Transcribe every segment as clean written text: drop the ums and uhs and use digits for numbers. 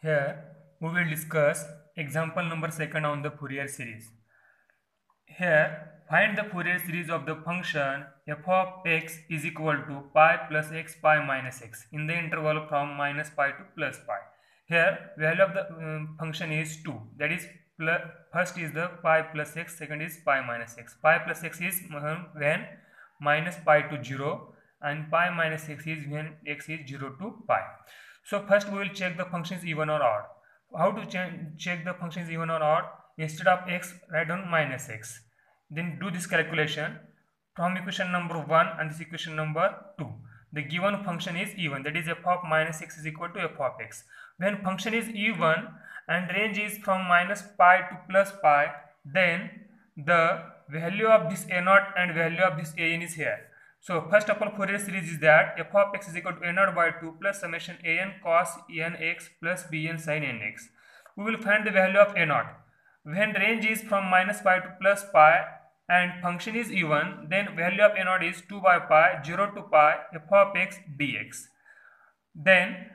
Here we will discuss example number 2 on the Fourier series. Here find the Fourier series of the function f of x is equal to pi plus x pi minus x in the interval from minus pi to plus pi. Here value of the function is 2, that is first is the pi plus x, second is pi minus x. Pi plus x is when minus pi to 0 and pi minus x is when x is 0 to pi. So first we will check the function is even or odd. How to check the function is even or odd? Instead of x, write down minus x. Then do this calculation from equation number 1 and this equation number 2. The given function is even, that is f of minus x is equal to f of x. When function is even and range is from minus pi to plus pi, then the value of this a0 and value of this an is here. So first of all, Fourier series is that f of x is equal to a0 by 2 plus summation an cos nx plus bn sin nx. We will find the value of a0. When range is from minus pi to plus pi and function is even, then value of a0 is 2 by pi 0 to pi f of x dx. Then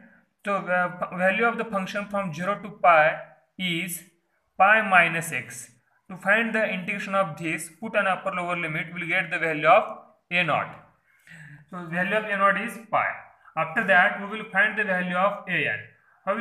value of the function from 0 to pi is pi minus x. To find the integration of this, put an upper lower limit, we will get the value of a0. So value of a0 is pi. After that, we will find the value of an. How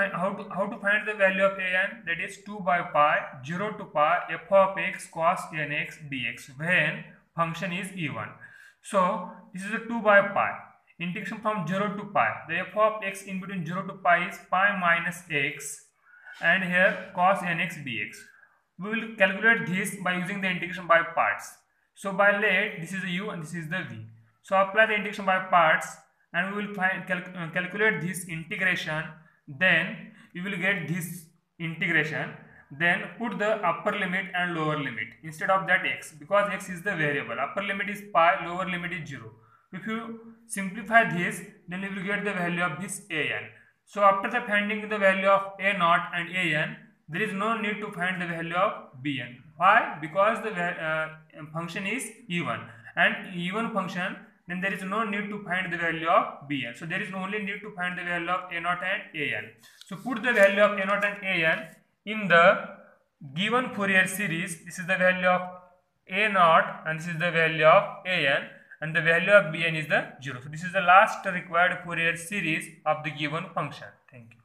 to find the value of an? That is 2 by pi 0 to pi f of x cos nx dx when function is even. So this is a 2 by pi. Integration from 0 to pi. The f of x in between 0 to pi is pi minus x and here cos nx dx. We will calculate this by using the integration by parts. So by let, this is the u and this is the v. So apply the integration by parts and we will calculate this integration. Then you will get this integration. Then put the upper limit and lower limit instead of that x, because x is the variable. Upper limit is pi, lower limit is 0. If you simplify this, then you will get the value of this an. So after the finding the value of a0 and an, there is no need to find the value of bn. Why? Because the function is even, and even function, then there is no need to find the value of bn. So there is only need to find the value of a0 and an. So put the value of a0 and an in the given Fourier series. This is the value of a0 and this is the value of an, and the value of bn is the 0. So this is the last required Fourier series of the given function. Thank you.